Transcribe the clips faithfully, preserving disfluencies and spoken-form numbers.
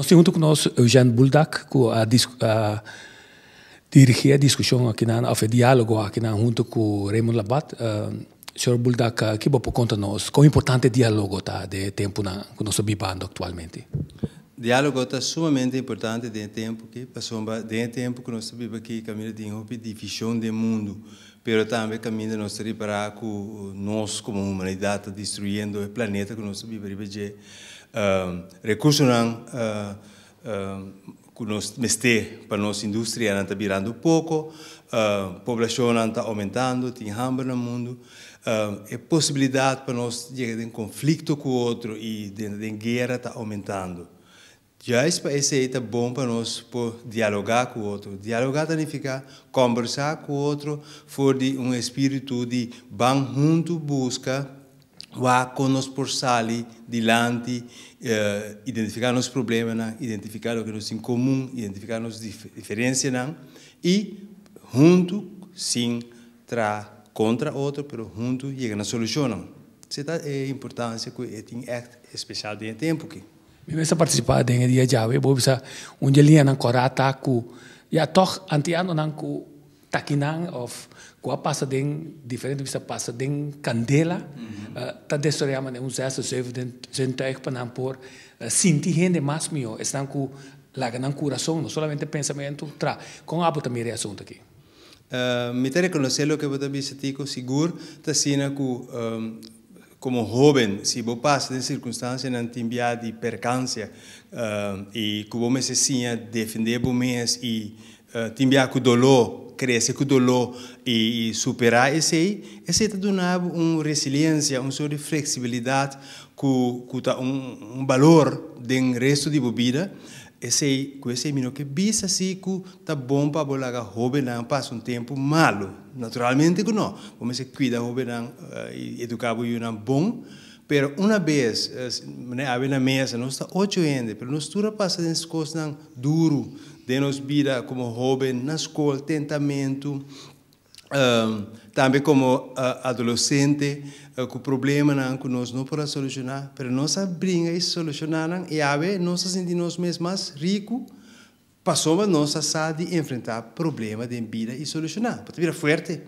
nós temos conosco Eugênio Buldak, que a, a dirigir a discussão aqui na, ou diálogo aqui na, junto com Raymond Labat. Uh, senhor Buldak, que pode contar nós quão importante é o diálogo tá, de tempo na, que nós estamos vivendo atualmente? O diálogo está sumamente importante de tempo que passou de tempo que nós vivemos aqui caminho de uma divisão do mundo, mas também caminho nós reparar que nós como humanidade destruindo o planeta que nós vivemos de uh, recursos não uh, uh, que nós meste para nossa indústria está virando pouco, a uh, população está aumentando, tem hambre no mundo. Uh, a possibilidade para nós chegar em conflito com o outro e de, de guerra está aumentando. Já esse país é bom para nós por dialogar com o outro. Dialogar significa conversar com o outro, for de um espírito de vamos junto busca, vá com nós por sair dilante, uh, identificar os problemas, identificar o que nos em comum, identificar as diferenças e junto, sim, tra contra outro, mas junto chega na solução. Essa é a importância que tem especial de tempo aqui. Eu vou participar de um dia já, eu vou pensar um dia na corata com já toch antiano nang com takinang of com passa de diferente bisa passa de candela, tá destruir mas um zero zeven zintuig para por sentir gente mais mio, estão com lá na coração, não somente pensamento, tra com a bota mire assunto aqui. Uh, me te reconhecer o que você disse, Tico, seguro, tá sendo que um, como jovem, se você passa de circunstâncias não tem de percância uh, e que você se sinta defender você e uh, tem com dolor, crescer com dolor e, e superar esse aí, esse está dando uma resiliência, uma sort de flexibilidade que, que tá um, um valor do resto da vida. Esse esse menino que bisa assim que tá bom para bolar jovem não passa um tempo malo, naturalmente que não, como se cuida jovem não e educar o não bom, pero uma vez né a na mesa nós está oito anos, pero nós tudo passa dessas coisas não duro de nos vida como jovem na escola tentamento um, também como uh, adolescente uh, com problema não que nós não podemos solucionar, mas nós abrimos e solucionar e a ver nós sentimos mesmo mais rico, passamos nós a de enfrentar problema de vida e solucionar, para vir forte.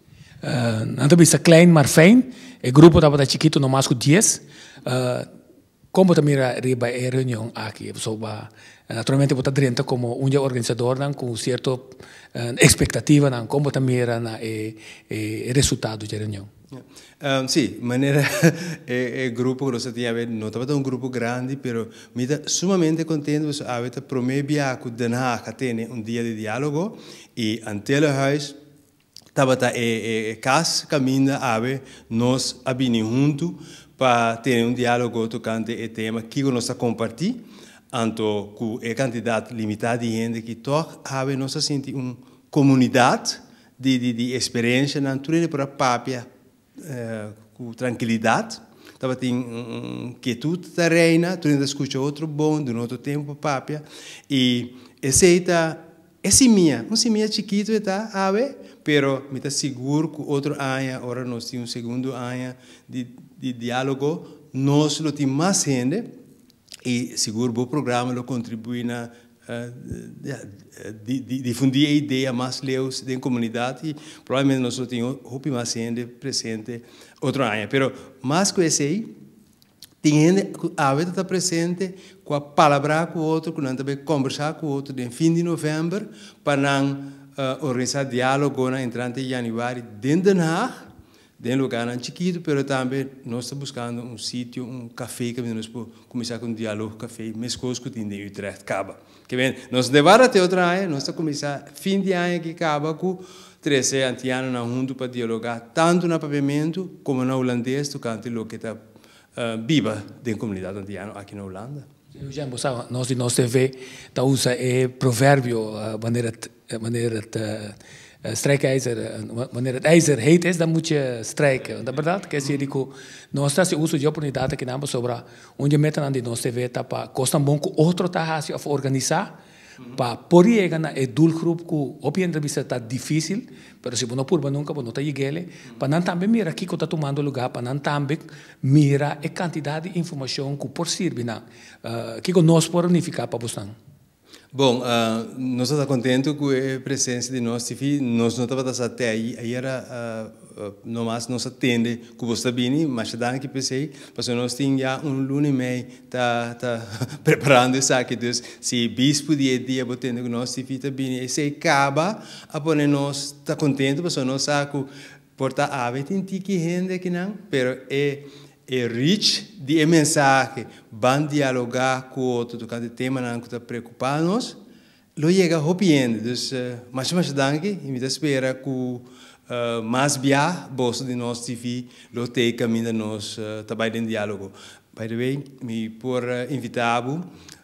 Uh, então bisa klein maar fijn, o grupo estava da chiquito no mais que dez. Uh, como também riba a reunião aqui, sobre naturalmente você dentro como um organizador não com certa uh, expectativa não como também era na e, e resultado da reunião. Um, sim, maneira é, é grupo que nós tínhamos não estava um grupo grande, pero me está sumamente contente você a ver promovia com Den Haag tem um dia de diálogo e ante o huis estava tá é é cas caminha a ver nós abini junto para ter um diálogo tocante o tema que nós a compartilhar. Anto com a quantidade limitada de gente que toch have nós senti uma comunidade de de, de experiência natureza para papia uh, com tranquilidade tava tem um, quietude terrena tu ainda escuta outro bom de um outro tempo papia e esse tá esse minha um minha chiquito tá have pero me tá seguro que outro ano agora nós temos um segundo ano de de diálogo nós lo tem mais gente e seguro o programa lo contribui na uh, difundir a ideia mais leus da comunidade e provavelmente nós temos muito mais gente presente outro ano. Pero mais que esse aí, tem gente que a vezes está presente com a palavra com o outro, com também conversar com o outro no fim de novembro para não uh, organizar diálogo na entrante de janeiro dentro de Haag. De um lugar chiquito, mas também nós estamos buscando um sítio, um café que nós podemos começar com um diálogo, café, mesmo coisa que tem de Utrecht, acaba. Que bem, nós devemos até outra ano, nós estamos começar fim de ano que acaba com treze anos na junto para dialogar tanto no pavimento como no holandês, tocante o que está uh, viva da comunidade antiana aqui na Holanda. Eu já mostrava, nós de nós T V, tá usa é provérbio, maneira maneira strijkijzer, wanneer het ijzer heet is, dan moet je strijken. Dat verdade, quer dizer que nós temos uso de oportunidade que nós sobre onde metem na nossa T V tapa costa bom que outro tá assim of organizar para por llegar na e doelgroep que op je entrevista está difícil, pero si uno purba nunca uno está llegando, para não também mira que está tomando lugar, para não também mira a quantidade de informação que por servir na, uh, que nós podemos unificar para você. Bom, uh, nós estamos contentes com a presença de nós, nós não estamos até aí, aí era uh, uh, não mais nos atende com você bem, mas dá que pensei, porque nós temos já um lunes e meio tá tá preparando isso aqui, então se bispo dia dia botando com nós se fica bem, e se acaba, a poner nós está contente, porque nós saco porta ave tem que gente que não, pero é é rich de mensagem, van dialogar com outro, do cada tema não que está preocupando-nos, lo chega hopiendo, então, mas mais danke, e me espera que uh, mais bia, bolso de nós T V, lo te caminho nós uh, trabalho em diálogo. By the way, me por uh, invitado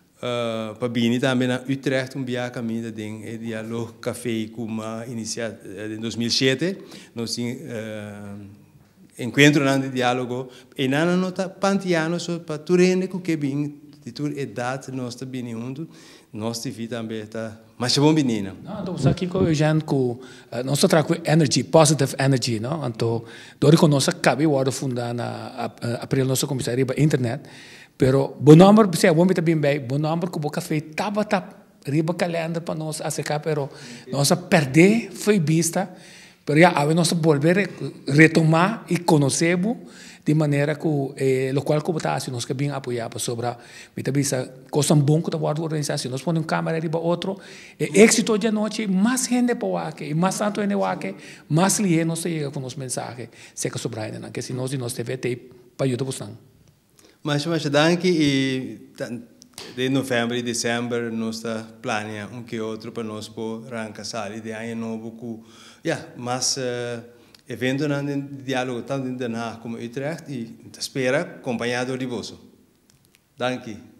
uh, para vir também na Utrecht um bia caminho de diálogo café como iniciado em dois mil e sete, nós uh, encontro de diálogo e não nota pantiano só para tu rende com que bem de tua idade nós está bem junto nós te vida também está mas é bom menina não então aqui com o Jean com nós está com energy positive energy não então do que nós acabei o fundar na april nossa comissária para internet pero bom número se bom bem bem bom número que o café tava tá riba calendar para nós a secar pero nós perder foi vista. Pero ya, a nós volver a retomar e conhecer de maneira que, eh, lo qual como está assim, nós que bem apoiar sobre a bisa coisa bom que está a organização, nós põe um câmera riba outro, e êxito de noite, mais gente para o aqui, e mais tanto gente aqui, mais lié nós chega com os mensagens, seca sobre ainda, não, que se nós nós teve tempo para ajudar você. Mas mas danke e de novembro e dezembro nós está planeando um que outro para nós por arrancar sair de ano novo com ja, mas uh, evento não de diálogo tanto em Den Haag como Utrecht e espera acompanhado de você. Danke.